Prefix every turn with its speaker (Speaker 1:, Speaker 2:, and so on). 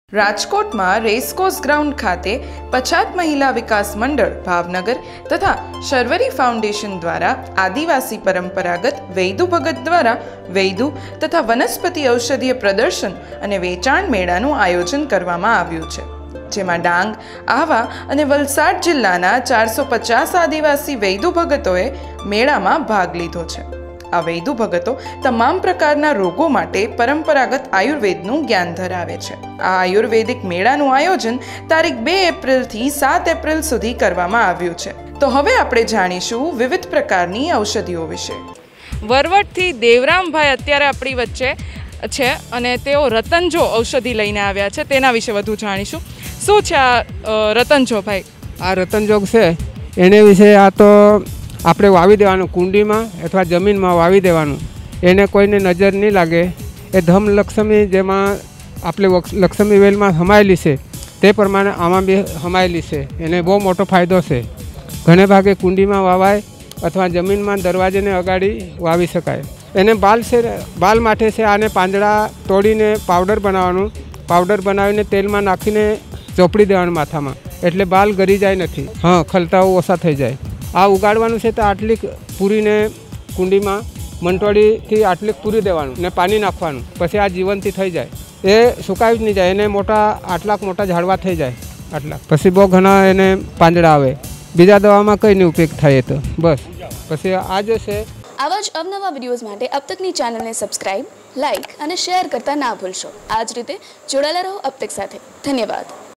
Speaker 1: राजकोट में racecourse ground खाते पछात महिला विकास मंडल भावनगर तथा शर्वरी फाउंडेशन द्वारा आदिवासी परंपरागत वैदु भगत द्वारा वैदु तथा वनस्पति औषधीय प्रदर्शन और वेचाण मेळानुं आयोजन करवामां आव्युं छे, जेमां डांग, आवा और वलसाड जिल्लाना 450 आदिवासी वैदु भगतोए मेळामां भाग लीधो छे। आ वैदु भगतो तमाम प्रकारना रोगो माटे परंपरागत आयुर्वेदनुं ज्ञान धरावे छे। आ आयुर्वेदिक मेळानुं आयोजन तारीख 2 एप्रिल थी 7 एप्रिल सुधी करवामां आव्युं छे। तो हवे आपणे जाणीशुं विविध प्रकारनी औषधिओ विषे।
Speaker 2: वरवटथी देवरामभाई अत्यारे आपणी वच्चे छे अने तेओ रतनजो औषधि लईने आव्या छे, तेना विषे वधु जाणीशुं। शुं छे आ रतनजो भाई?
Speaker 3: आ रतनजोग छे एने विषे आ तो આપણે વાવી દેવાનું, કુંડીમાં અથવા જમીનમાં વાવી દેવાનું, એને કોઈને નજર નહીં લાગે। એ ધમ લક્ષ્મી જેમાં આપણે લક્ષ્મી વેલમાં સમાયેલી છે તે પ્રમાણે આમાં બી સમાયેલી છે, એને બહુ મોટો ફાયદો છે। ઘણે ભાગે કુંડીમાં વાવાય અથવા જમીનમાં દરવાજેને અગાડી વાવી શકાય। એને બાલ છે, બાલ માટે છે આને પાંદડા તોડીને પાવડર બનાવવાનું, પાવડર બનાવીને તેલમાં નાખીને ચોપડી દેવાનું માથામાં, એટલે બાલ ગરી જાય નથી, હા ખલતાઓ ઓછા થઈ જાય। आ उगाड़वानुं छे तो आटलीक पूरीने कुंडी में मंटोळीथी आटलीक पूरी देवानुं ने पानी नाखवानुं, पछी आ जीवंती थई जाए, ए सुकाई ज नहीं जाए, एने मोटा आटलाक मोटा झाड़वा थई जाए, आटला पछी बहु घणा एने પાંદડા આવે। बीजा दवामां कई नहीं उपयोग थाय तो बस पछी आ जो छे।
Speaker 4: आवा ज अवनवा विडियोज माटे अब तकनी चेनलने सब्सक्राइब, लाइक और शेर करता ना भूलशो। आज रीते जोड़ाયેલા રહો अब तक साथे। धन्यवाद।